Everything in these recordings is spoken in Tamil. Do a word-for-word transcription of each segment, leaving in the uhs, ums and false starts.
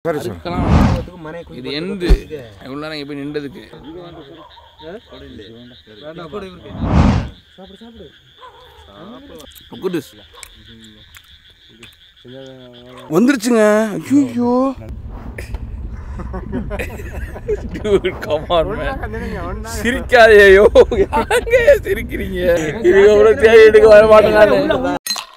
இது எந்த இவ்வளோ நேரம் போய் நின்றதுக்கு வந்துருச்சுங்க. ஐயோ சிரிக்காதையோ, சிரிக்கிறீங்க. தேடி எடுக்க வர மாட்டேன்.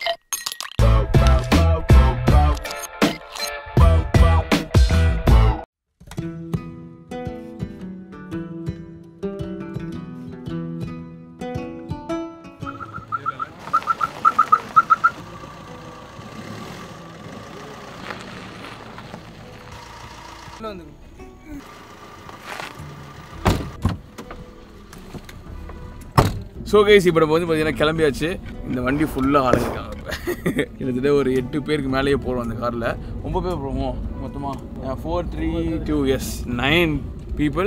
ஸோ கைஸ் இப்போ நம்ம வந்து பார்த்தீங்கன்னா கிளம்பியாச்சு. இந்த வண்டி ஃபுல்லாக ஆளுங்க கிட்டத்தட்ட ஒரு எட்டு பேருக்கு மேலேயே போகிறோம் அந்த காரில். ரொம்ப பேர் போகிறோமோ மொத்தமாக four three two S nine people.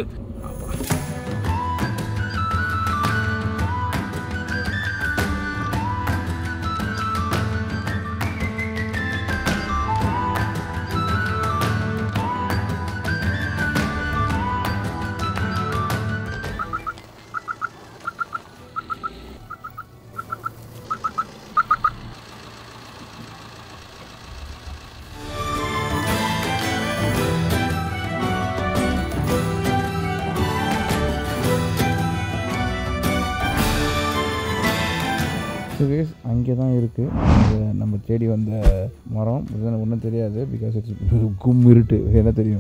அங்கே தான் இருக்குது நம்ம தேடி வந்த மரம். எனக்கு ஒன்றும் தெரியாது, பிகாஸ் இட்ஸ் கும் இருட்டு. என்ன தெரியும்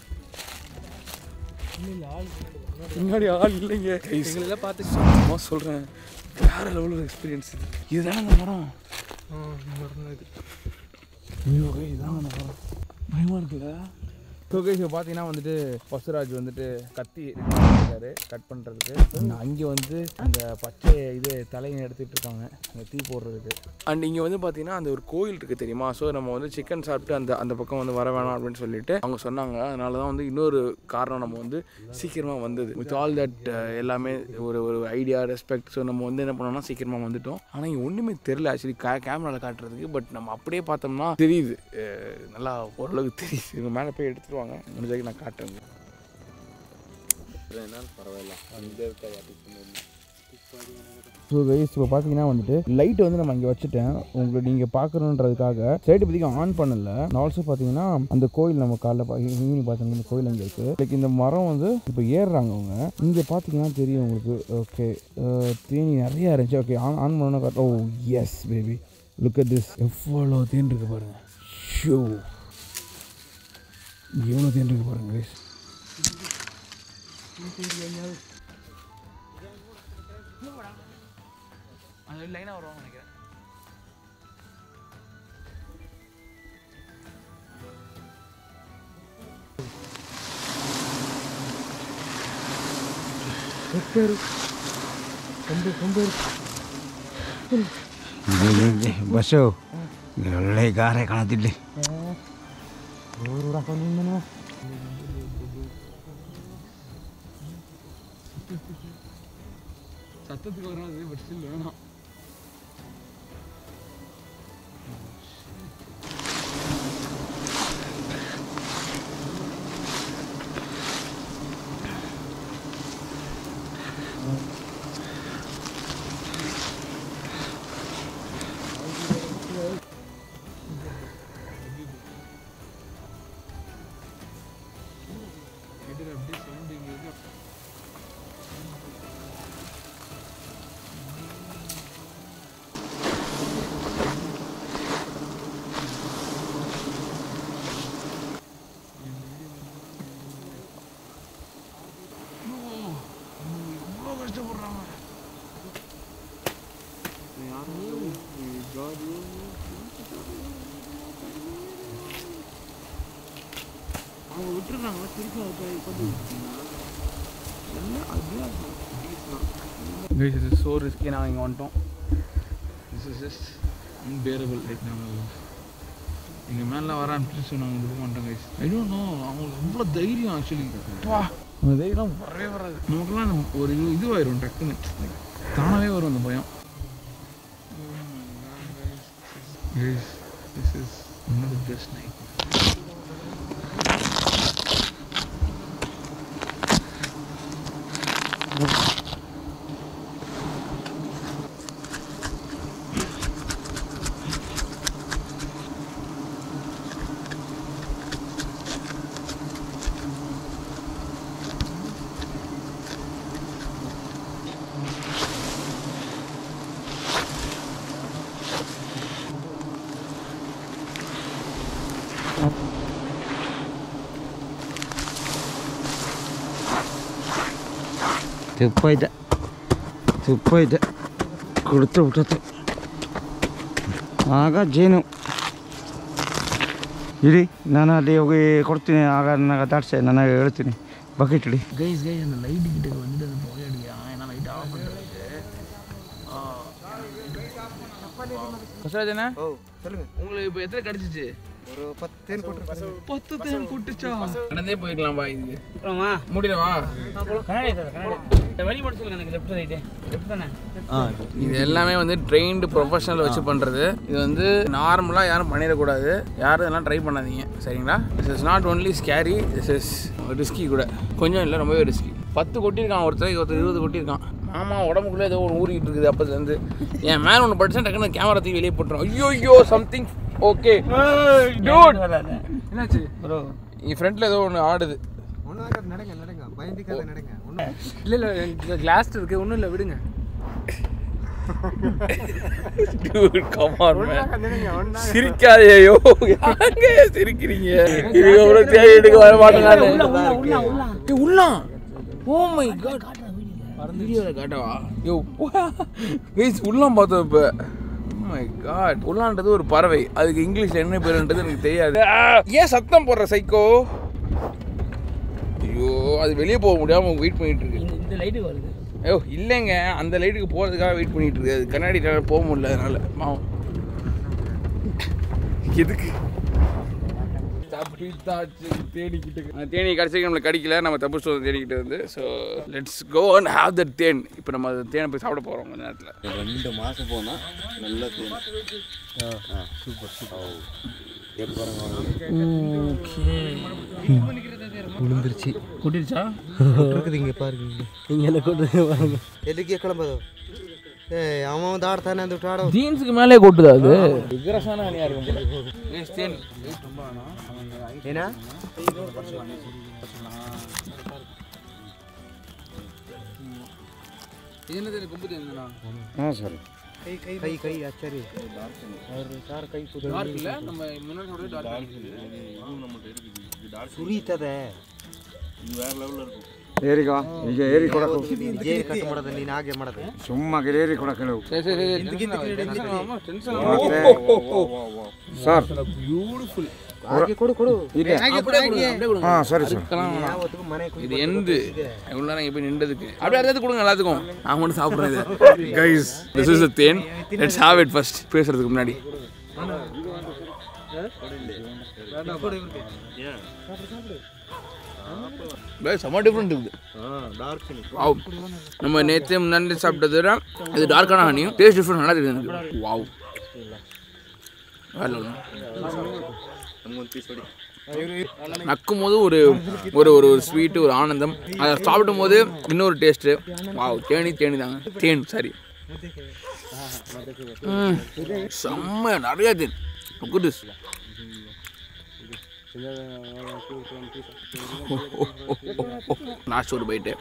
முன்னாடி ஆள் இல்லைங்க. எங்களெல்லாம் பார்த்து சும்மா சொல்கிறேன், வேறு லெவலில் எக்ஸ்பீரியன்ஸ். இதுதானே அந்த மரம். ஐயோ இதுதான் அந்த மரம். பயமாக இருக்குல்ல. ஸோ கைஸ் இப்போ பார்த்தீங்கன்னா வந்துட்டு பசுராஜ் வந்துட்டு கத்தி இருக்காரு கட் பண்ணுறதுக்கு. அங்கே வந்து அந்த பச்சை இது தலையை எடுத்துகிட்டு இருக்காங்க அந்த தீ போடுறதுக்கு. அண்ட் இங்கே வந்து பார்த்தீங்கன்னா அந்த ஒரு கோயில் இருக்குது தெரியுமா. ஸோ நம்ம வந்து சிக்கன் சாப்பிட்டு அந்த அந்த பக்கம் வந்து வர வேணாம் அப்படின்னு சொல்லிட்டு அவங்க சொன்னாங்க. அதனால தான் வந்து இன்னொரு காரணம் நம்ம வந்து சீக்கிரமாக வந்தது. வித் ஆல் தட் எல்லாமே ஒரு ஒரு ஐடியா ரெஸ்பெக்ட். ஸோ நம்ம வந்து என்ன பண்ணோம்னா சீக்கிரமாக வந்துட்டோம். ஆனால் இங்கே ஒன்றுமே தெரில ஆக்சுவலி கே கேமராவில் காட்டுறதுக்கு. பட் நம்ம அப்படியே பார்த்தோம்னா தெரியுது, நல்லா ஓரளவுக்கு தெரியுது. இவங்க மேலே போய் எடுத்துருவாங்க முடிஞ்சாக்கி நான் காட்டுறேங்க. பரவாயில்ல. ஸோ கைஸ் இப்போ பார்த்தீங்கன்னா வந்துட்டு லைட் வந்து நம்ம இங்கே வச்சுட்டேன் உங்களுக்கு நீங்கள் பார்க்கணுன்றதுக்காக. சைடு பற்றிக்கும் ஆன் பண்ணல. நான் ஆல்சோ பார்த்தீங்கன்னா அந்த கோயில் நம்ம காலைல பா ஈவினிங் பார்த்தீங்கன்னா இந்த கோயில் அங்கே இருக்குது. லைக் இந்த மரம் வந்து இப்போ ஏறுறாங்க அவங்க. இங்கே பார்த்தீங்கன்னா தெரியும் உங்களுக்கு. ஓகே தேனி நிறையா இருந்துச்சு. ஓகே ஆன் ஆன் பண்ணோன்னா oh yes baby look at this. எவ்வளோ தேன் இருக்கு பாருங்க. ஷோ எவ்வளோ தேன் இருக்கு பாருங்க கைஸ். அது லைனாக வருவாங்க நினைக்கிறேன். ಬಸ್ಸು ಒಳ್ಳೆ ಗಾರೆ ಕಾಣತಿಲ್ಲಿ. சத்தத்துக்கு வராது, பட் ஸ்டில் வேணாம். அவங்க விட்டுறாங்க திருப்பி ஸோ ரிஸ்கி. நாங்கள் இங்கே வந்துட்டோம். This is just unbearable. Like நாங்கள் எங்கள் மேலே வர அனுப்பிச்சு நாங்கள் விட மாட்டோம் கைஸ். ஐ டோன்ட் நோ, அவங்களுக்கு அவ்வளோ தைரியம் ஆக்சுவலி. வா அந்த தைரியம் வரவே வராது நமக்குலாம். ஒரு இது இதுவாயிரும் டக்குன்னு, தானாகவே வரும் அந்த பயம். Guys, this is one of the best night. ತುಪ್ಪ ತುಪ್ಪ ಇದೆ ಕುಡಿತು ಬಿಟ್ಟತೆ ಆಗ ಜೇನು ಇಡಿ ನಾನು ಅಲ್ಲಿ ಹೋಗಿ ಕೊಡ್ತೀನಿ ಆಗ ನನಗೆ ದಾಟ್ಸೆ ನನಗೆ ಹೇಳ್ತೀನಿ ಬಕೆಟ್ ಇಡಿ கைஸ் கைஸ் அந்த லைட் கிட்ட வந்து அந்த புகை அடியா ஏன்னா லைட் ஆஃப் பண்ணுறது பசராஜனா ஓ சொல்லுங்க உங்களுக்கு இப்போ எத்தனை கிடச்சிச்சு ஒரு பத்து தேன் போட்டு பத்து தேன் போட்டுச்சா நடந்தே போய்க்கலாம் பா இது அப்புறமா முடியலவா வழி மட்டும் சொல்லுங்க எனக்கு லெஃப்ட் ரைட்டு லெஃப்ட் தானே இது எல்லாமே வந்து ட்ரெயின்டு ப்ரொஃபஷனல் வச்சு பண்ணுறது இது வந்து நார்மலாக யாரும் பண்ணிடக்கூடாது யாரும் இதெல்லாம் ட்ரை பண்ணாதீங்க சரிங்களா this is not only scary this is risky கூட கொஞ்சம் இல்லை ரொம்பவே ரிஸ்கி பத்து கொட்டியிருக்கான் ஒருத்தர் ஒருத்தர் இருபது கொட்டியிருக்கான் ஆமா உடம்புக்குள்ளே ஏதோ ஒன்று ஊறிக்கிட்டு இருக்குது அப்போதுலேருந்து என் மேலே ஒன்று படிச்சா டக்குன்னு கேமரா தூக்கி வெளியே போட்டுரும் ஐயோ ஐயோ சம்திங் ஓகே டூட் என்னாச்சு ப்ரோ என் ஃப்ரண்ட்டில் ஏதோ ஒன்று ஆடுது ஒன்றும் நடங்க நடங்க பயந்துக்காத நடங்க ஒன்றும் இல்லை இல்லை கிளாஸ் இருக்குது ஒன்றும் இல்லை விடுங்க சிரிக்காதையோ சிரிக்கிறீங்க எடுக்க வர மாட்டேன் உள்ள ஓ மை காட் வீடியோவில் காட்டவா யோ உள்ளம் பார்த்தோம் இப்போ மை காட் உள்ளான்றது ஒரு பறவை அதுக்கு இங்கிலீஷில் என்ன பேருன்றது எனக்கு தெரியாது ஏன் சத்தம் போடுற சைக்கோ ஐயோ அது வெளியே போக முடியாமல் வெயிட் பண்ணிட்டு இருக்கு இந்த லைட்டுக்கு வருது ஐயோ இல்லைங்க அந்த லைட்டுக்கு போகிறதுக்காக வெயிட் பண்ணிட்டு இருக்கு அது கண்ணாடி போக முடியல அதனால மாவும் எதுக்கு தேடிக்கிட்டு தேனி கடைசிக்கு நம்மளுக்கு கிடைக்கல நம்ம தப்பு சொல்ல தேடிக்கிட்டு வந்து so let's go and have that தேன் இப்போ நம்ம அது தேனை போய் சாப்பிட போகிறோம் கொஞ்ச நேரத்தில் ரெண்டு மாதம் போனால் நல்ல தேன் சூப்பர் சூப்பர் விழுந்துருச்சு கூட்டிருச்சா இருக்குது இங்கே பாருங்க இங்கே என்ன கொண்டு பாருங்க எதுக்கே கிளம்புதோ ஏய் அவன் வந்து ஆடுத்தானே அந்த விட்டு ஆட ஜீன்ஸுக்கு மேலே கொட்டுதா அது விக்ரசான அணியாக இருக்கும் தேன் ஏன்னா என்னது கொம்பு தேன்னா ஆ சரி கை கை கை கை சரி சார் கை டார்க் இல்லை நம்ம முன்னாடி சொல்றது டார்க் இருக்குது சுரித்ததே இது வேற லெவல்ல இருக்கும் ಏರಿಗ ಈಗ ಏರಿ ಕೊಡಕು ಜೇರಿ ಕಟ್ ಮಾಡೋದು ನೀನು ಹಾಗೆ ಮಾಡೋದು ಸುಮ್ಮ ಏರಿ ಕೊಡಕ್ಕೆ ಹೇಳು ಸರ್ ಬ್ಯೂಟಿಫುಲ್ ಹಾಗೆ ಕೊಡು ಕೊಡು ಹಾ ಸರಿ ಸರ್ இது எந்து இவ்வளோ நேரம் இப்போ நின்றதுக்கு அப்படியே அடுத்தது கொடுங்க எல்லாத்துக்கும் நான் மட்டும் சாப்பிட்றேன் இது கைஸ் திஸ் இஸ் த தேன் லெட்ஸ் ஹேவ் இட் ஃபர்ஸ்ட் பேசுறதுக்கு முன்னாடி செம்ம டிஃப்ரெண்ட் இருக்குது வாவ் நம்ம நேற்று முன்னாடி சாப்பிட்டது விட இது டார்க்கான ஹனி டேஸ்ட் டிஃப்ரெண்ட் நல்லா இருக்குது எனக்கு வாவ் நக்கும் போது ஒரு ஒரு ஒரு ஸ்வீட்டு ஒரு ஆனந்தம் அதை சாப்பிடும் போது இன்னொரு டேஸ்ட்டு வாவ் தேனி தேனி தாங்க தேன் சரி செம்ம நிறையா தேன் குட் லாஸ்ட் ஒரு பைட்டு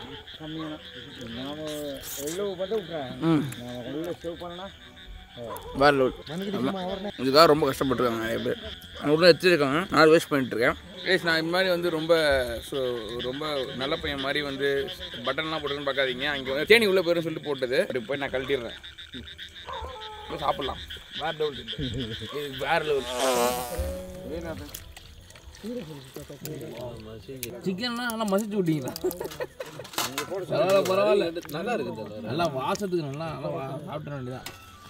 வேற லோட் இதுக்காக ரொம்ப கஷ்டப்பட்டுருக்காங்க நிறைய பேர் நூறு வச்சுருக்காங்க நான் வேஸ்ட் பண்ணிட்டுருக்கேன் ப்ளீஸ் நான் இந்த மாதிரி வந்து ரொம்ப ஸோ ரொம்ப நல்ல பையன் மாதிரி வந்து பட்டன்லாம் போட்டுன்னு பார்க்காதீங்க அங்கே வந்து தேனி உள்ளே போயிடும் சொல்லிட்டு போட்டது அப்படி போய் நான் கழட்டிடுறேன் சாப்பிட்லாம் வேற லெவல் இது வேற லெவல் சிக்கன்லாம் நல்லா மசிச்சு விட்டீங்களா பரவாயில்ல பரவாயில்ல நல்லா இருக்குது நல்லா வாசத்துக்கு நல்லா நல்லா சாப்பிட வேண்டியதான்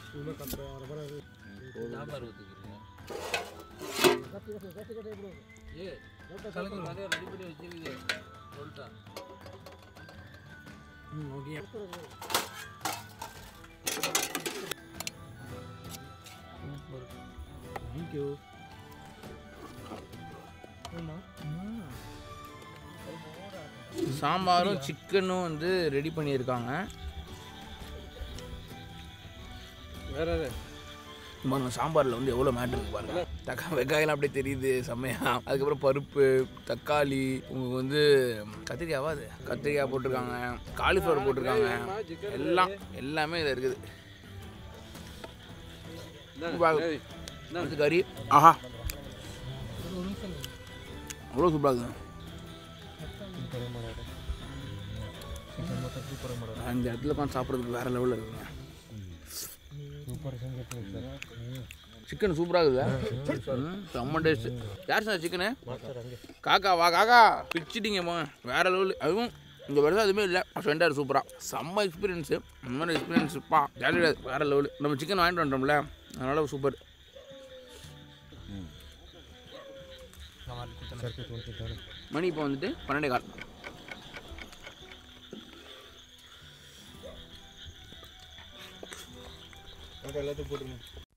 தேங்க்யூ சாம்பாரும் சிக்கனும் வந்து ரெடி பண்ணியிருக்காங்க. வேற நம்ம சாம்பாரில் வந்து எவ்வளோ மேட்ரு இருக்கு பாருங்க. தக்கா வெங்காயம்லாம் அப்படியே தெரியுது செம்மையா. அதுக்கப்புறம் பருப்பு, தக்காளி, உங்களுக்கு வந்து கத்திரிக்காவா அது கத்திரிக்காய் போட்டிருக்காங்க, காலிஃப்ளவர் போட்டிருக்காங்க, எல்லாம் எல்லாமே இதில் இருக்குது. கறி ஆஹா அவ்வளோ சூப்பராக இருக்குங்க. அந்த இடத்துல உட்காந்து சாப்பிட்றதுக்கு வேறு லெவலில் இருக்குங்க. சிக்கன் சூப்பராக இருக்குதா? செம்ம டேஸ்ட்டு. யார் சார் சிக்கனு? காக்கா வா காக்கா பிடிச்சிட்டிங்க போங்க வேற லெவலு. அதுவும் இந்த வருஷம் எதுவுமே இல்லை. ஃப்ரெண்டாக சூப்பராக செம்ம எக்ஸ்பீரியன்ஸு. அந்த மாதிரி எக்ஸ்பீரியன்ஸ்ப்பா ஜாலியாக வேற லெவலு. நம்ம சிக்கன் வாங்கிட்டு வந்துட்டோம்ல அதனால் சூப்பர். மணி இப்போ வந்துட்டு பன்னெண்டே கால். எல்லாத்தையும் போட்டுருங்க.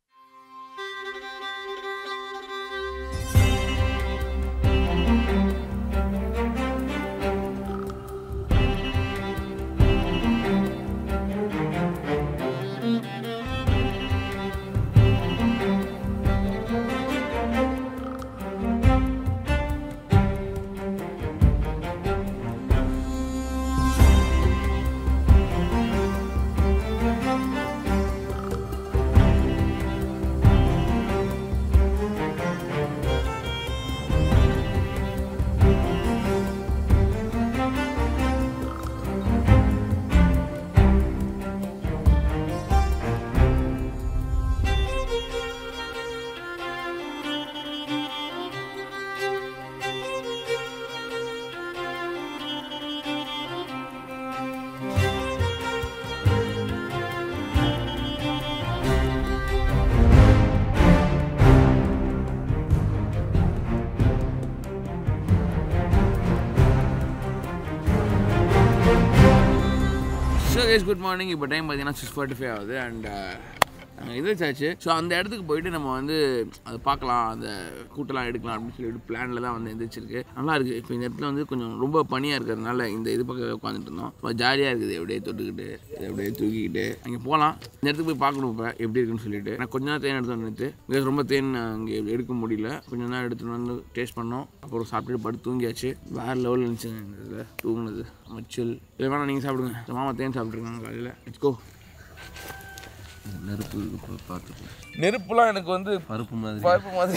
Guys good morning. இப்போ டைம் பார்த்தீங்கன்னா சிக்ஸ் ஃபார்ட்டி ஃபைவ் ஆகுது. அண்ட் நாங்கள் எதிர்த்தாச்சு. ஸோ அந்த இடத்துக்கு போயிட்டு நம்ம வந்து அதை பார்க்கலாம், அந்த கூட்டெல்லாம் எடுக்கலாம் அப்படின்னு சொல்லிட்டு பிளானில் தான் வந்து எந்திரிச்சிருக்கு. நல்லா இருக்குது. இப்போ இந்த இடத்துல வந்து கொஞ்சம் ரொம்ப பனியாக இருக்கிறதுனால இந்த இது பக்கம் உட்காந்துட்டு இருந்தோம். இப்போ ஜாலியாக இருக்குது. எப்படியே தொட்டுக்கிட்டு எப்படியே தூக்கிக்கிட்டு அங்கே போகலாம். இந்த இடத்துக்கு போய் பார்க்கணும் இப்போ எப்படி இருக்குன்னு சொல்லிட்டு. நான் கொஞ்ச நேரம் தேன் எடுத்து வந்துட்டு பிகாஸ் ரொம்ப தேன் அங்கே எடுக்க முடியல. கொஞ்சம் நேரம் எடுத்துகிட்டு வந்து டேஸ்ட் பண்ணோம். அப்புறம் சாப்பிட்டுட்டு படுத்து தூங்கியாச்சு. வேறு லெவலில் இருந்துச்சுங்க இந்த இதில் தூங்குனது. மச்சல் இல்லை வேணாம் நீங்கள் சாப்பிடுங்க. மாமா தேன் சாப்பிட்ருக்காங்க காலையில். வச்சுக்கோ. நெருப்பு பார்த்து நெருப்புலாம் எனக்கு வந்து பருப்பு மாதிரி பருப்பு மாதிரி.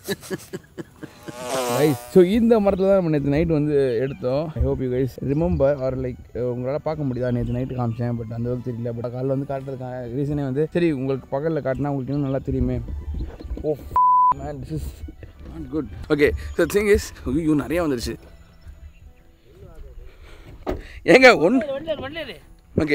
கைஸ் ஸோ இந்த மரத்தில் தான் நம்ம நேற்று நைட் வந்து எடுத்தோம். I hope you guys remember or like உங்களால் பார்க்க முடியுதா? நேற்று நைட்டு காமிச்சேன் பட் அந்த அளவுக்கு தெரியல. பட் காலையில் வந்து காட்டுறதுக்கான ரீசனே வந்து சரி உங்களுக்கு பகலில் காட்டினா உங்களுக்கு இன்னும் நல்லா தெரியுமே. Oh man this is not good. Okay so thing is ஐயோ நிறையா வந்துருச்சு. ஏங்க ஒன்று ஓகே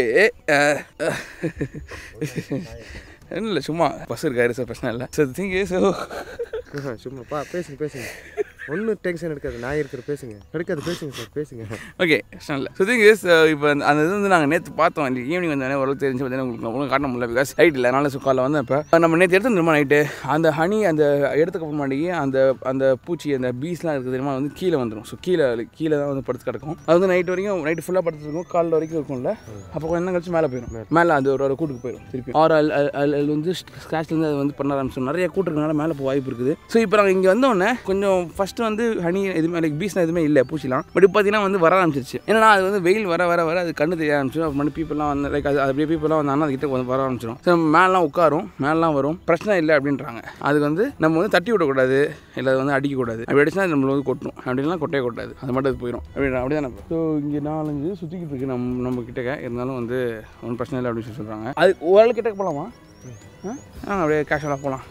என்ன இல்லை சும்மா பஸ் இருக்காரு சார் பிரச்சனை இல்லை. ஸோ திங் இஸ் சும்மா பா பேசுங்க பேசுங்க ஒன்றும் டென்ஷன் எடுக்காது. நான் இருக்கிற பேசுங்க எடுக்காது பேசுங்க சார் பேசுங்க. ஓகே பிரச்சனை இல்லை. ஸோ திங் இஸ் இப்போ அந்த இது வந்து நாங்கள் நேற்று பார்த்தோம். இந்த ஈவினிங் வந்தானே ஓரளவு தெரிஞ்சு பார்த்தீங்கன்னா உங்களுக்கு ஒன்றும் காட்ட முடியல பிகாஸ் ஹைட் இல்லை. அதனால சுக்காலில் வந்து இப்போ நம்ம நேற்று எடுத்து தெரியுமா நைட்டு அந்த ஹனி அந்த எடுத்துக்க மாட்டேங்கி அந்த அந்த பூச்சி அந்த பீஸ்லாம் இருக்குது தெரியுமா வந்து கீழே வந்துடும். ஸோ கீழே கீழே தான் வந்து படுத்து கிடக்கும். அது வந்து நைட் வரைக்கும் நைட்டு ஃபுல்லாக படுத்து இருக்கும். காலில் வரைக்கும் இருக்கும்ல. அப்போ கொஞ்சம் என்ன கழிச்சு மேலே போயிடும். மேலே அது ஒரு ஒரு கூட்டுக்கு போயிடும் திருப்பி. ஆறு அல் அல் அல் வந்து ஸ்க்ராட்ச்லேருந்து அது வந்து பண்ண ஆரம்பிச்சோம். நிறைய கூட்டு இருக்கனால மேலே போக வாய்ப்பு இருக்குது. ஸோ இப்போ நாங்கள் இங்கே வந்தோடனே கொஞ்சம் ஃபஸ்ட்டு வந்து ஹனி எதுவுமே லைக் பீஸ்லாம் எதுவுமே இல்லை பூச்சிலாம். பட் இப்போ பார்த்தீங்கன்னா வந்து வர ஆரம்பிச்சிருச்சு. ஏன்னா அது வந்து வெயில் வர வர வர அது கண்ணு தெரிய ஆரம்பிச்சிடும். அப்புறம் பீப்புளெலாம் வந்து லைக் அது அப்படியே பீப்புளெலாம் வந்து அது கிட்ட வந்து வர ஆரம்பிச்சிடும். ஸோ மேலாம் உட்காரும் மேலாம் வரும் பிரச்சனை இல்லை அப்படின்றாங்க. அதுக்கு வந்து நம்ம வந்து தட்டி விடக்கூடாது இல்லை அது வந்து அடிக்கக்கூடாது. அப்படி அடிச்சுனா நம்மளை வந்து கொட்டணும். அப்படின்லாம் கொட்டையே கொட்டாது. அது மட்டும் அது போயிடும் அப்படின்னா அப்படி தான். ஸோ இங்கே நாலஞ்சு சுற்றிக்கிட்டு இருக்கு நம்ம நம்ம கிட்டக்க இருந்தாலும் வந்து ஒன்றும் பிரச்சனை இல்லை அப்படின்னு சொல்லி சொல்கிறாங்க. அது ஓரளவு கிட்டக்க போகலாமா? ஆ அப்படியே கேஷுவலாக போகலாம்.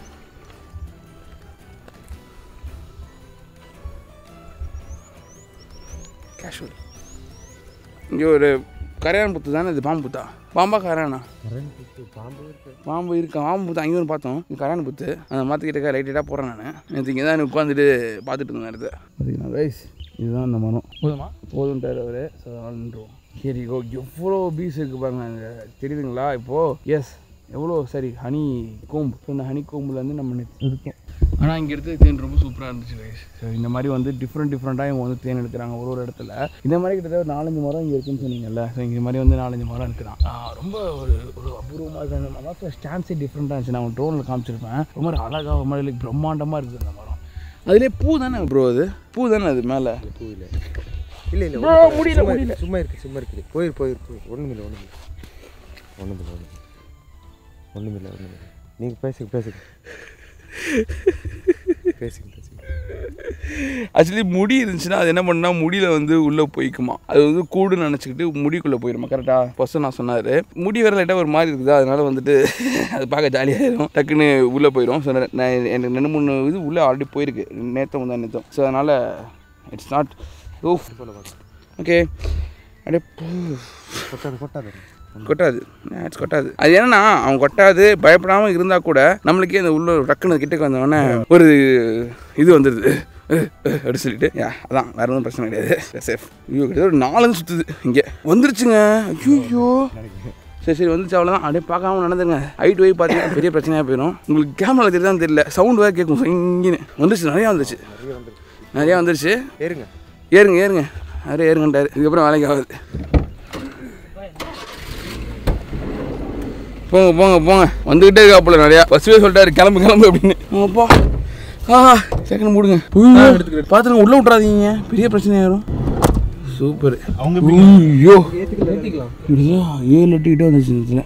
கேஷுவல். இங்கே ஒரு கரையான் புத்து தானே இது? பாம்பு புத்தா? பாம்பா கரையானா? பாம்பு இருக்கா? பாம்பு புத்து அங்கே ஒன்று பார்த்தோம். இது கரையான் புத்து. அந்த மரத்துக்கிட்ட லைட்டாக போகிறேன் நான். நேற்று இங்கே தான் உட்காந்துட்டு பார்த்துட்டு இருந்தேன் இடத்த. பார்த்தீங்கன்னா ரைஸ் இதுதான் அந்த மரம். போதுமா? போதும்ட்டார் அவர். ஸோ நின்றுவோம். சரி ஓ எவ்வளோ பீஸ் இருக்குது பாருங்க அங்கே தெரியுதுங்களா இப்போது? எஸ் எவ்வளோ சரி ஹனி கோம்பு. ஸோ இந்த ஹனி கோம்புலேருந்து நம்ம எடுத்தோம். ஆனால் இங்கே எடுத்து தேன் ரொம்ப சூப்பராக இருந்துச்சு கைஸ். ஸோ இந்த மாதிரி வந்து டிஃப்ரெண்ட் டிஃப்ரெண்ட்டாக இவங்க வந்து தேன் எடுக்கிறாங்க ஒரு ஒரு இடத்துல. இந்த மாதிரி கிட்டத்தட்ட ஒரு நாலஞ்சு மரம் இங்கே இருக்குன்னு சொன்னீங்கல்ல. ஸோ இந்த மாதிரி வந்து நாலஞ்சு மரம் இருக்கிறான். ரொம்ப ஒரு ஒரு அபூர்வமாக இருக்குது. அதாவது ஸ்டான்ஸே டிஃப்ரெண்ட்டாக இருந்துச்சு. நான் ட்ரோனில் காமிச்சிருப்பேன். ரொம்ப அழகாக ஒரு மாதிரி பிரம்மாண்டமாக இருக்குது அந்த மரம். அதுலேயே பூ தானே ப்ரோ? அது பூ தானே அது மேலே? பூ இல்லை இல்லை இல்லை ப்ரோ முடியல முடியல. சும்மா இருக்குது சும்மா இருக்குது. போயிரு போயிரு போயிரு ஒன்றும் இல்லை ஒன்றும் இல்லை ஒன்றும் இல்லை ஒன்றும் ஒன்றும் இல்லை ஒன்றும் இல்லை. நீங்கள் பேசுங்க பேசுங்க பேசுங்க பேசுங்க. ஆக்சுவலி முடி இருந்துச்சுன்னா அது என்ன பண்ணா முடியில் வந்து உள்ளே போய்க்குமா. அது வந்து கூடுன்னு நினச்சிக்கிட்டு முடிக்குள்ளே போயிடுமா. கரெக்டாக ஃபஸ்ட்டு நான் சொன்னார். முடி வேறு லைட்டாக ஒரு மாதிரி இருக்குது. அதனால் வந்துட்டு அது பார்க்க ஜாலியாகிடும். டக்குன்னு உள்ளே போயிடும். ஸோ நான் எனக்கு ரெண்டு மூணு இது உள்ளே ஆல்ரெடி போயிருக்கு நேற்று தான் நேற்று. ஸோ அதனால் இட்ஸ் நாட் ஓ ஓகே. அப்படியே கொட்டாது கொட்டாது கொட்டாது இட்ஸ் கொட்டாது. அது என்னன்னா அவன் கொட்டாது பயப்படாமல் இருந்தால் கூட நம்மளுக்கே அந்த உள்ள டக்குன்னு கிட்டக்கு வந்தவொடனே ஒரு இது வந்துடுது அப்படி சொல்லிட்டு யா அதான் வேறு ஒன்றும் பிரச்சனை கிடையாது. சேஃப். ஐயோ கிட்டத்தட்ட ஒரு நாலு சுற்றுது இங்கே வந்துருச்சுங்க. ஐயோ சரி சரி வந்துச்சு அவ்வளோதான். அப்படியே பார்க்காம நடந்துங்க. ஹைட் போய் பார்த்தீங்கன்னா பெரிய பிரச்சனையாக போயிடும். உங்களுக்கு கேமரா தெரியுதான்னு தெரியல. சவுண்ட் வேறு கேட்கும். இங்கேன்னு வந்துருச்சு. நிறையா வந்துருச்சு நிறையா வந்துருச்சு. ஏறுங்க ஏறுங்க ஏறுங்க நிறைய ஏறுங்கன்றாரு. இதுக்கப்புறம் வேலைக்கு ஆகுது. போங்க போங்க போங்க வந்துக்கிட்டே இருக்கா போல நிறையா. பஸ்ஸே சொல்லிட்டாரு கிளம்பு கிளம்பு அப்படின்னு. அப்பா ஆ செகண்ட் மூடுங்க. பார்த்துருங்க உள்ளே விட்றாதீங்க பெரிய பிரச்சனையாயிரும். சூப்பர். அவங்க ஐயோ இப்படிதான் ஏழு எட்டு கிட்டே வந்துச்சு இதில்.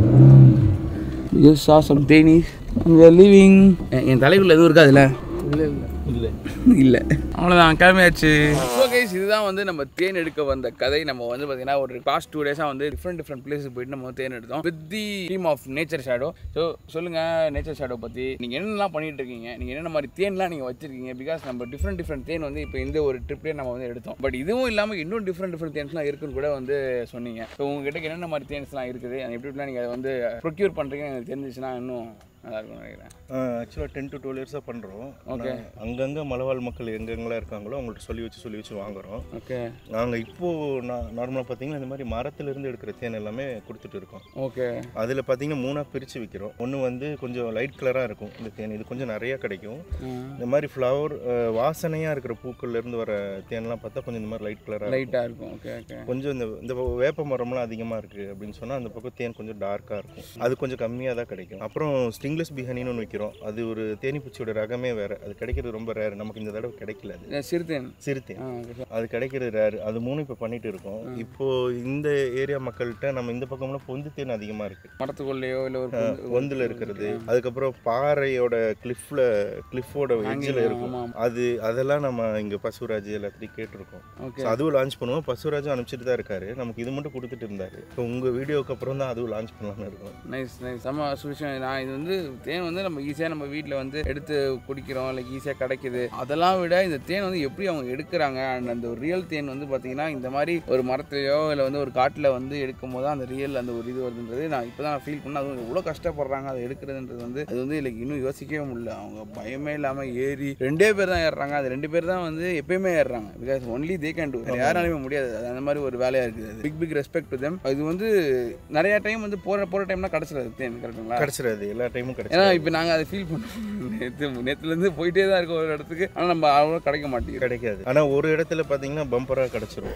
ஜஸ்ட் சா சம் தேனீஸ் அண்ட் லிவிங். என் தலைக்குள்ள எதுவும் இருக்காதுல்ல? இல்லை இல்லை இல்லை அவ்வளோதான் கிளம்பியாச்சு. ஸோ கைஸ் இதுதான் வந்து நம்ம தேன் எடுக்க வந்த கதை. நம்ம வந்து பார்த்தீங்கன்னா ஒரு பாஸ்ட் டூ டேஸாக வந்து டிஃப்ரெண்ட் டிஃப்ரெண்ட் பிளேஸுக்கு போயிட்டு நம்ம தேன் எடுத்தோம் with the team of nature shadow. So சொல்லுங்கள் நேச்சர் ஷேடோ பற்றி நீங்கள் என்னென்னலாம் பண்ணிட்டு இருக்கீங்க, நீங்கள் என்னென்ன மாதிரி தேன்லாம் நீங்கள் வச்சிருக்கீங்க. பிகாஸ் நம்ம டிஃப்ரெண்ட் டிஃப்ரெண்ட் தேன் வந்து இப்போ இந்த ஒரு ட்ரிப்லேயே நம்ம வந்து எடுத்தோம். பட் இதுவும் இல்லாமல் இன்னும் டிஃப்ரெண்ட் டிஃப்ரெண்ட் தேன்ஸ்லாம் இருக்குன்னு கூட வந்து சொன்னீங்க. ஸோ உங்ககிட்ட என்னென்ன மாதிரி தேன்ஸ்லாம் இருக்குது, அது எப்படி எப்படிலாம் நீங்கள் அதை வந்து ப்ரொக்யூர் பண்ணுறீங்கன்னு எனக்கு தெரிஞ்சிச்சுன்னா இன்னும் நல்லா இருக்கும் நினைக்கிறேன். ஆக்சுவலாக டென் டு டுவெல் இயர்ஸாக பண்ணுறோம். ஓகே. அங்கங்கே மலைவாழ் மக்கள் எங்கெங்கெல்லாம் இருக்காங்களோ அவங்கள்ட்ட சொல்லி வச்சு சொல்லி வச்சு வாங்குகிறோம். ஓகே. நாங்கள் இப்போது நான் நார்மலாக பார்த்தீங்கன்னா இந்த மாதிரி மரத்துலேருந்து எடுக்கிற தேன் எல்லாமே கொடுத்துட்டு இருக்கோம். ஓகே. அதில் பார்த்தீங்கன்னா மூணாக பிரித்து விற்கிறோம். ஒன்று வந்து கொஞ்சம் லைட் கலராக இருக்கும் இந்த தேன், இது கொஞ்சம் நிறையா கிடைக்கும். இந்த மாதிரி ஃப்ளவர் வாசனையாக இருக்கிற பூக்கள்லேருந்து வர தேன்லாம் பார்த்தா கொஞ்சம் இந்த மாதிரி லைட் கலராக லைட்டாக இருக்கும். Okay okay. கொஞ்சம் இந்த இந்த வேப்ப மரம்லாம் அதிகமாக இருக்குது அப்படின்னு சொன்னால் அந்த பக்கம் தேன் கொஞ்சம் டார்க்காக இருக்கும். அது கொஞ்சம் கம்மியாக தான் கிடைக்கும். அப்புறம் ஸ்ட்ரிங்லெஸ் பிஹனின்னு ஒன்று வைக்கிறோம். அது ஒரு தேனிப்பூச்சியோட ரகமே வேறு. அது கிடைக்கிறது ரொம்ப ரேர். நமக்கு இந்த தடவை கிடைக்கல. அது சிறுத்தேன் சிறுத்தேன் அது கிடைக்கிறது ரேர். அது மூணு இப்போ பண்ணிட்டு இருக்கோம். இப்போது இந்த ஏரியா மக்கள்கிட்ட நம்ம இந்த பக்கம்லாம் பொந்து தேன் அதிகமாக இருக்குது. மரத்துக்குள்ளேயோ இல்லை ஒரு பொந்தில் இருக்கிறது. அதுக்கப்புறம் பாறையோட கிளிஃபில் கிளிஃபோட எட்ஜில் இருக்கும். அது அதெல்லாம் நம்ம இங்கே பசுராஜ் எல்லாத்தையும் கேட்டிருக்கோம். அதுவும் லான்ச் பண்ணுவோம். பசுராஜும் அனுப்பிச்சிட்டு தான் இருக்காரு. நமக்கு இது மட்டும் கொடுத்துட்டு இருந்தாரு. இப்போ உங்கள் வீடியோக்கு அப்புறம் தான் அதுவும் லான்ச் பண்ணலாம்னு இருக்கோம். Nice nice. நம்ம விஷயம் நான் இது வந்து தேன் வந்து நம்ம ஈஸியாக நம்ம வீட்டில் வந்து எடுத்து குடிக்கிறோம், லைக் ஈஸியாக கிடைக்குது. அதெல்லாம் விட இந்த தேன் வந்து எப்படி அவங்க எடுக்கிறாங்க அண்ட் அந்த ஒரு ரியல் தேன் வந்து பார்த்தீங்கன்னா இந்த மாதிரி ஒரு மரத்துலையோ இல்லை வந்து ஒரு காட்டில் வந்து எடுக்கும் போது அந்த ரியல் அந்த ஒரு இது வருதுன்றது நான் இப்போ தான் ஃபீல் பண்ணேன். அது எவ்வளோ கஷ்டப்படுறாங்க அதை எடுக்கிறதுன்றது வந்து அது வந்து லைக் இன்னும் யோசிக்கவே முடியல. அவங்க பயமே இல்லாமல் ஏறி ரெண்டே பேர் தான் ஏறுறாங்க. அது ரெண்டு பேர் தான் வந்து எப்பயுமே ஏறுறாங்க. Because only they can do. யாராலுமே முடியாது. அது அந்த மாதிரி ஒரு வேலையாக இருக்குது. அது big big respect to them. அது வந்து நிறைய டைம் வந்து போகிற போகிற டைம்லாம் கிடச்சிடாது தேன். கரெக்டுங்களா? கிடச்சிடாது எல்லா டைமும் கிடைக்கும். ஏன்னா இப்போ நாங்கள் அதை ஃபீல் பண்ணுறோம். நேற்று நேற்றுலேருந்து போயிட்டே தான் இருக்கோம் ஒரு இடத்துக்கு. ஆனால் நம்ம அவ்வளோ கிடைக்க மாட்டேங்குது. கிடைக்காது. ஆனால் ஒரு இடத்துல பார்த்தீங்கன்னா பம்பராக கிடச்சிரும்.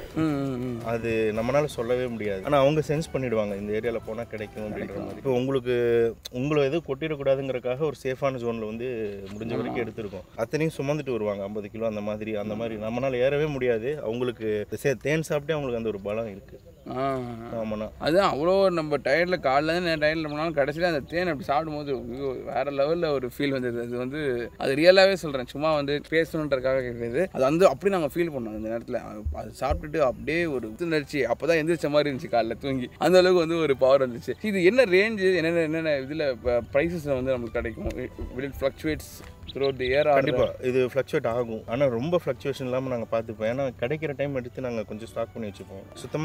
அது நம்மளால சொல்லவே முடியாது. ஆனால் அவங்க சென்ஸ் பண்ணிடுவாங்க இந்த ஏரியாவில் போனால் கிடைக்கும் அப்படின்ற மாதிரி. இப்போ உங்களுக்கு உங்களை எதுவும் கொட்டிடக்கூடாதுங்கிறக்காக ஒரு சேஃபான ஜோனில் வந்து முடிஞ்ச வரைக்கும் எடுத்துருக்கோம். அத்தனையும் சுமந்துட்டு வருவாங்க ஐம்பது கிலோ அந்த மாதிரி. அந்த மாதிரி நம்மளால ஏறவே முடியாது. அவங்களுக்கு தேன் சாப்பிட்டே அவங்களுக்கு அந்த ஒரு பலம் இருக்குது. ஆமாண்ணா. அதுதான் அவ்வளோ நம்ம டயர்டில் காலையில் டயர்டில் போனாலும் கடைசியில் அந்த தேன் அப்படி சாப்பிடும்போது வேறு லெவலில் ஒரு ஃபீல் வந்தது. அது வந்து அது ரியலாகவே சொல்கிறேன். சும்மா வந்து பேசணுன்றதுக்காக கிடையாது. அது வந்து அப்படி நாங்கள் ஃபீல் பண்ணோம் அந்த நேரத்தில். அது சாப்பிட்டுட்டு அப்படியே ஒரு புத்துணர்ச்சி. அப்போ தான் எந்திரிச்ச மாதிரி இருந்துச்சு காலையில் தூங்கி. அந்த அளவுக்கு வந்து ஒரு பவர் வந்துச்சு. இது என்ன ரேஞ்சு என்னென்ன என்னென்ன இதில் ப்ரைஸஸில் வந்து நமக்கு கிடைக்கும்? Will it fluctuates throughout the year? கண்டிப்பாக இது ஃப்ளக்சுவேட் ஆகும். ஆனால் ரொம்ப ஃப்ளக்சுவேஷன் இல்லாமல் நாங்கள் பார்த்துப்போம். ஏன்னா கிடைக்கிற டைம் எடுத்து நாங்கள் கொஞ்சம் ஸ்டாக் பண்ணி வச்சுப்போம். சுத்தமான தேன் கிடை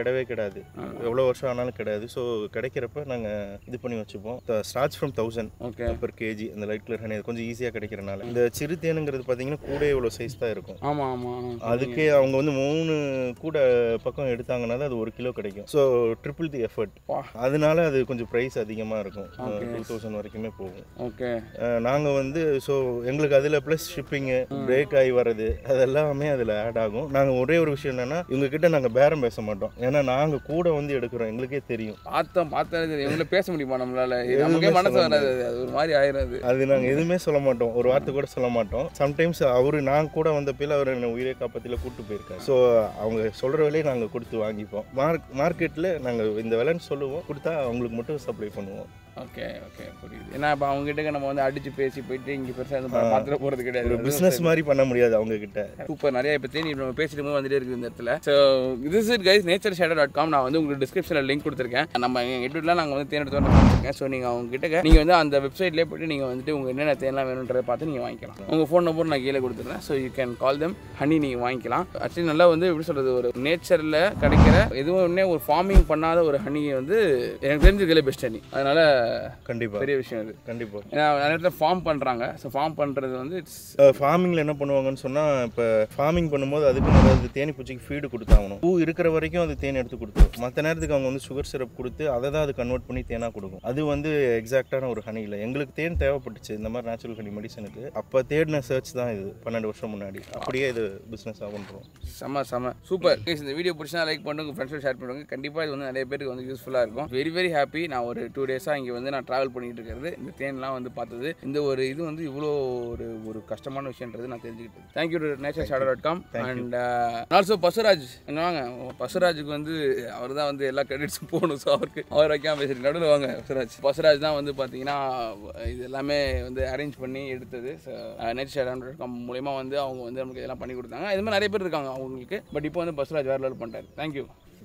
கிடவே கிடாது, எவ்வளோ வருஷம் ஆனாலும் கிடையாது. ஸோ கிடைக்கிறப்ப நாங்கள் இது பண்ணி வச்சுப்போம். Starts from thousand okay per KG அந்த லைட் கலர் ஹனி கொஞ்சம் ஈஸியாக கிடைக்கிறனால. இந்த சிறு தேனுங்கிறது பார்த்தீங்கன்னா கூட இவ்வளோ சைஸ் தான் இருக்கும். ஆமாம் ஆமாம். அதுக்கே அவங்க வந்து மூணு கூட பக்கம் எடுத்தாங்கன்னா தான் அது ஒரு கிலோ கிடைக்கும். So triple the effort. அதனால அது கொஞ்சம் ப்ரைஸ் அதிகமாக இருக்கும், டூ தௌசண்ட் வரைக்குமே போகும். ஓகே நாங்கள் வந்து ஸோ எங்களுக்கு அதில் ப்ளஸ் ஷிப்பிங்கு பிரேக் ஆகி வர்றது அதெல்லாமே அதில் ஆட் ஆகும். நாங்கள் ஒரே ஒரு விஷயம் என்னென்னா இவங்ககிட்ட நாங்கள் பேரம் பேச மாட்டோம். ஏன்னா நாங்கள் கூட வந்து எடுக்கிறோம், எங்களுக்கே தெரியும். பார்த்தோம் பார்த்தா இவங்கள பேச முடியுமா நம்மளால? நமக்கே மனசு வராது, அது ஒரு மாதிரி ஆயிடுறது. அது நாங்கள் எதுவுமே சொல்ல மாட்டோம், ஒரு வார்த்தை கூட சொல்ல மாட்டோம். சம்டைம்ஸ் அவரு நான் கூட வந்த பேர் அவர் என்னை உயிரை காப்பத்தில் கூப்பிட்டு போயிருக்காரு. ஸோ அவங்க சொல்கிற விலையை நாங்கள் கொடுத்து வாங்கிப்போம். மார்க் மார்க்கெட்டில் நாங்கள் இந்த விலைன்னு சொல்லுவோம், கொடுத்தா அவங்களுக்கு மட்டும் சப்ளை பண்ணுவோம். ஓகே ஓகே புரியுது. ஏன்னா இப்போ அவங்ககிட்ட நம்ம வந்து அடிச்சு பேசி போயிட்டு இங்கே பெருசாக எதுவும் பார்த்துட போகிறது கிடையாது. ஒரு பிஸ்னஸ் மாதிரி பண்ண முடியாது அவங்க கிட்ட. சூப்பர். நிறைய இப்போ தேனி நம்ம பேசிட்டு போது வந்துட்டே இருக்குது இந்த இடத்துல. So this it guys nature shadow dot com. நான் வந்து உங்களுக்கு டிஸ்கிரிப்ஷனில் லிங்க் கொடுத்துருக்கேன். நம்ம எட்விட்லாம் நாங்கள் வந்து தேன் எடுத்து வந்து கொடுத்துருக்கேன். ஸோ நீங்கள் அவங்க கிட்ட நீங்கள் வந்து அந்த வெப்சைட்லேயே போய்ட்டு நீங்கள் வந்துட்டு உங்களுக்கு என்னென்ன தேன்லாம் வேணுன்றதை பார்த்து நீங்கள் வாங்கிக்கலாம். உங்கள் ஃபோன் நம்பர் நான் கீழே கொடுத்துருக்கேன். So you can call them. Honey நீங்கள் வாங்கிக்கலாம். ஆக்சுவலி நல்லா வந்து எப்படி சொல்கிறது, ஒரு நேச்சரில் கிடைக்கிற எதுவுமே ஒரு ஃபார்மிங் பண்ணாத ஒரு ஹனியை வந்து எனக்கு தெரிஞ்சதுல பெஸ்ட் ஹனி. அதனால் கண்டிப்பாக பெரிய விஷயம் அது. கண்டிப்பாக ஏன்னா நிறைய இடத்துல ஃபார்ம் பண்ணுறாங்க. ஸோ ஃபார்ம் பண்ணுறது வந்து ஃபார்மிங்கில் என்ன பண்ணுவாங்கன்னு சொன்னால், இப்போ ஃபார்மிங் பண்ணும்போது அதுக்கு அதாவது தேனி பூச்சிக்கு ஃபீடு கொடுத்தாகணும். பூ இருக்கிற வரைக்கும் அது தேன் எடுத்து கொடுத்துரும். மற்ற நேரத்துக்கு அவங்க வந்து சுகர் சிரப் கொடுத்து அதை தான் அது கன்வெர்ட் பண்ணி தேனாக கொடுக்கும். அது வந்து எக்ஸாக்டான ஒரு ஹனி இல்லை. எங்களுக்கு தேன் தேவைப்பட்டுச்சு இந்த மாதிரி நேச்சுரல் ஹனி மெடிசனுக்கு. அப்போ தேடின சர்ச் தான் இது பன்னெண்டு வருஷம் முன்னாடி. அப்படியே இது பிஸ்னஸாக பண்ணுறோம். செம்ம செம்ம சூப்பர். இந்த வீடியோ பிடிச்சா லைக் பண்ணுங்க, உங்கள் ஃப்ரெண்ட்ஸோட ஷேர் பண்ணுவாங்க. கண்டிப்பாக இது வந்து நிறைய பேருக்கு வந்து யூஸ்ஃபுல்லாக இருக்கும். Very very happy. நான் ஒரு டூ டேஸாக இங்கே வந்து நான் ட்ராவல் பண்ணிட்டு இருக்கிறது, இந்த தேன்லாம் வந்து பார்த்தது, இந்த ஒரு இது வந்து இவ்வளோ ஒரு ஒரு கஷ்டமான விஷயன்றது நான் தெரிஞ்சுக்கிட்டேன். Thank you to nature shadow dot com. And also Basuraj என்ன வாங்க, பசுராஜுக்கு வந்து அவர் தான் வந்து எல்லா கிரெடிட்ஸும் போகணும். ஸோ அவருக்கு அவர் வைக்காம பேசுகிறேன், நடுவில் வாங்க பசுராஜ். பசுராஜ் தான் வந்து பார்த்தீங்கன்னா இது எல்லாமே வந்து அரேஞ்ச் பண்ணி எடுத்தது. நேச்சர் ஷேடோ டாட் காம் மூலயமா வந்து அவங்க வந்து நமக்கு இதெல்லாம் பண்ணி கொடுத்தாங்க. இது மாதிரி நிறைய பேர் இருக்காங்க அவங்களுக்கு. பட் இப்போ வந்து பசுராஜ் வேறு லெவல் பண்ணிட்டார். தேங்க்யூ.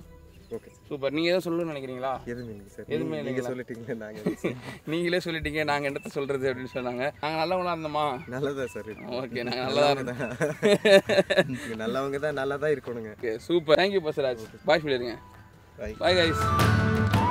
Okay super. நீங்கள் எதுவும் சொல்லணும்னு நினைக்கிறீங்களா? எதுவுமே இல்லை சார், எதுவுமே நீங்கள் சொல்லிட்டீங்க. நாங்கள் நீங்களே சொல்லிட்டீங்க, நாங்கள் என்னத்த சொல்கிறது அப்படின்னு சொன்னாங்க. நாங்கள் நல்லவங்களா இருந்தோமா? நல்லதா சார். ஓகே, நாங்கள் நல்லா தான் நல்லவங்க தான் நல்லா தான் இருக்கணுங்க. Okay super. Thank you Basuraj. Bye சொல்லிடுங்க. Bye bye guys.